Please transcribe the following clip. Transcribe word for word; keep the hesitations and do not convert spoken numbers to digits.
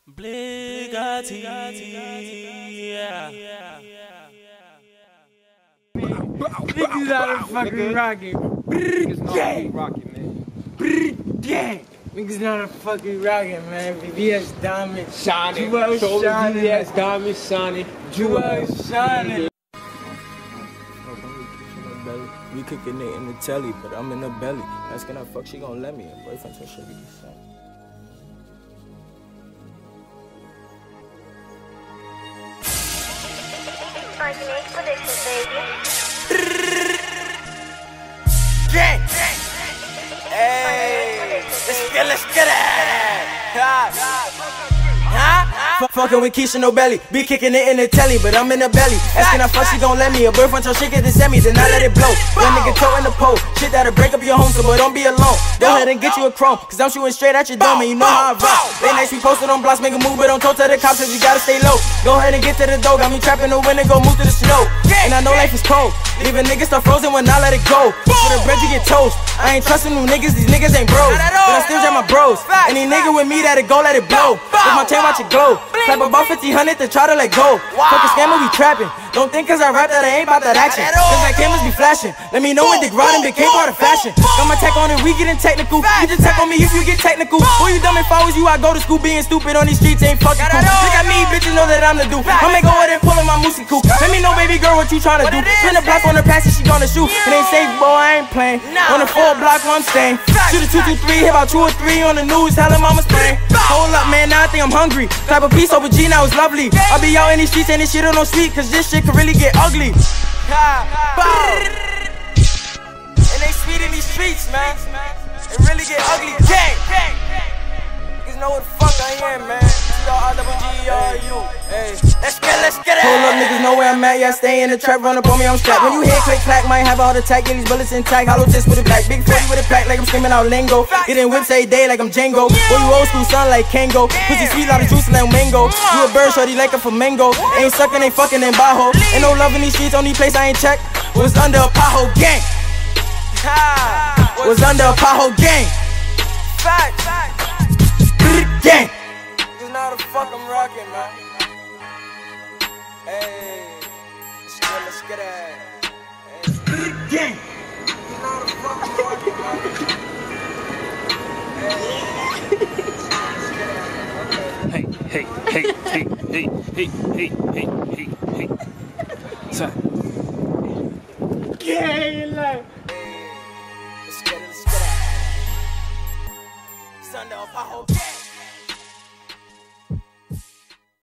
Bligati, yeah. Niggas out of fucking rocket. Niggas know rocket, man. Niggas not a fucking rocket, man. V V S Diamond. Shining. Jewel shining. V V S Diamond shining. Jewel shining. We kicking it in the telly, but I'm in the belly. Asking her fuck, she gon' let me. Her boyfriend so shit be the same. Originate predictions, baby. Gang! Hey! Let's get, let's get it! Huh? Fucking with Keisha, no belly. Be kicking it in the telly, but I'm in the belly. Asking her fuck, she gon' let me. A boyfriend so shit get to send me, then I let it blow. Young nigga toe in the pole. Shit that'll break up your home, so boy, don't be alone. Go ahead and get you a chrome, cause I'm shooting straight at your dome, and you know how I rock. Late nights we posted on blocks, make a move, but don't talk to the cops, cause you gotta stay low. Go ahead and get to the dough, got me trapped in the wind and go move to the snow. And I know life is cold, leaving niggas stuff frozen when I let it go. For the bread you get toast, I ain't trusting new niggas, these niggas ain't bros. But I still jam my bros, any nigga with me that'll go let it blow. With my chain watch it glow, clap about fifty hundred to try to let go. Fuck a scammer, we trapping. Don't think cause I rap that I ain't about that action. Cause that cameras be flashing. Let me know when Dick Rodden became part of fashion. Got my tech on it, we getting technical. You just tech on me if you get technical. Who you dumb if I was you, I go to school being stupid on these streets ain't fucking cool. Look at me, bitches know that I'm the dude. I may go ahead and pull in my moosey coop. Let me know, baby girl, what you tryna do. Spin the block on the passage, she gonna shoot. It ain't safe, boy, I ain't playing. On the four block, one staying. Shoot a two two three, hit about two or three on the news, tell her mama's playing. Hold up, man, now I think I'm hungry. Type of piece over G, now it's lovely. I'll be out in these streets and this shit on no sweet, cause this shit can really get ugly. And they sweet in these streets, man. It really get ugly. Gang! Niggas know what the fuck I am, man. T R I double G E R U. Hey, let's get, let's get it. Hold up, niggas know where I'm at. Yeah, stay in the trap, run up on me, I'm strapped. When you hear click clack, might have a heart attack. Get these bullets intact. Hollow tips with a black. Big forty with a pack, like I'm screaming out lingo. Getting whips every day, like I'm Django. Boy, you old school, son, like Kango. Pussy sweet, lot of juice, like mango. You a bird, shorty, like a flamingo. Ain't sucking, ain't fucking in Bajo. Ain't no love in these streets, only place I ain't check was under a pothole gang. Was under a pothole gang. Fact, gang. Cause now the fuck I'm rocking, man. Hey, let's get, let's get it. Hey. Gang. Cause now the fuck I'm rocking, man. Hey, hey, hey, hey, hey, hey, hey, hey, hey, hey. Son. Gang life. Let's get it, let's get it. It's under a pothole gang.